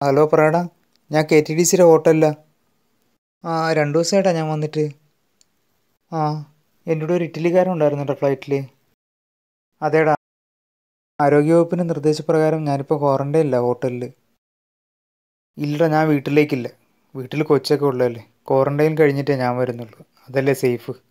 Hello പറയടാ. ഞാൻ KTDCയുടെ ഹോട്ടലിലാ. ആ 2 ദിവസമായിട്ടാ ഞാൻ വന്നിട്ട്. ആ എൻ്റെ കൂടെ ഒരു ഇറ്റലിക്കാരൻ ഉണ്ടായിരുന്നുട്ടോ ഫ്ലൈറ്റിൽ. അതേടാ. ആരോഗ്യവകുപ്പിൻ്റെ നിർദ്ദേശപ്രകാരം ഞാനിപ്പോൾ ക്വാറന്റൈനില്ല ഹോട്ടലിൽ. ഇല്ലടാ, ഞാൻ വീട്ടിലേക്കില്ല. വീട്ടിൽ കൊച്ചൊക്കെ ഉള്ളതല്ലേ. ക്വാറന്റൈൻ കഴിഞ്ഞിട്ടേ ഞാൻ വരുന്നുള്ളൂ. അതല്ലേ സേഫ്.